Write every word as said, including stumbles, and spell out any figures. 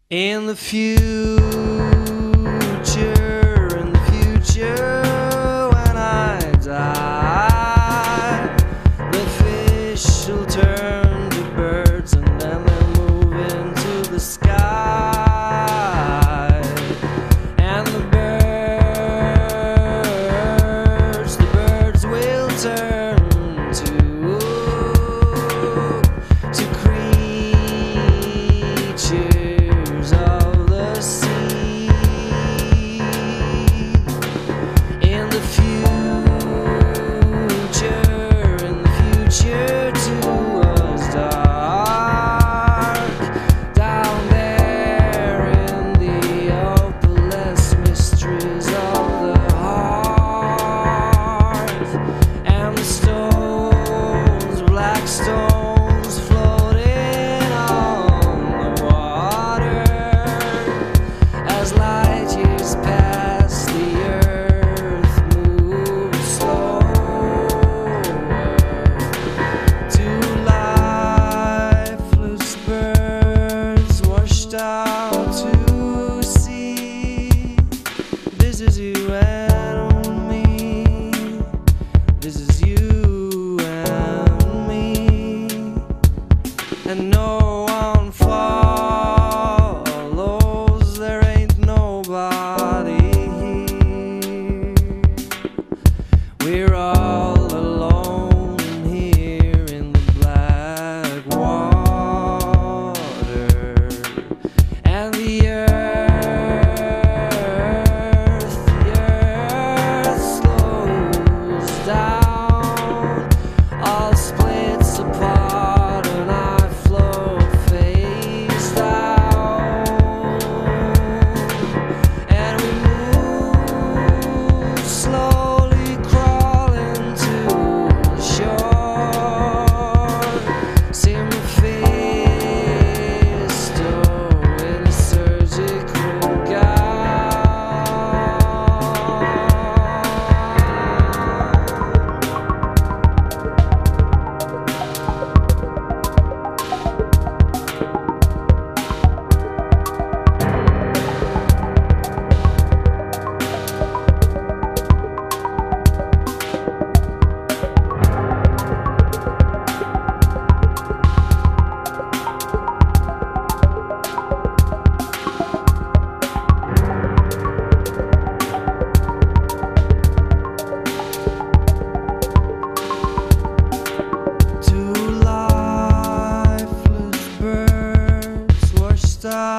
In the future, in the future, when I die, the fish will turn to birds and then they'll move into the sky. And the birds, the birds will turn to, to creatures of the sea. In the future, in the future to us dark, down there in the hopeless mysteries of the heart, and the stones, black stones floating on the water as light years pass, the earth moves slower to lifeless birds washed out to sea. This is you and me, this is you and me, and no one follows, there ain't nobody here. We're all alone here in the black water, and the earth, the earth slows down, all splits apart, and I float face down, and we move slowly, crawling to the shore. See Mephisto in a surgical two lifeless birds washed out.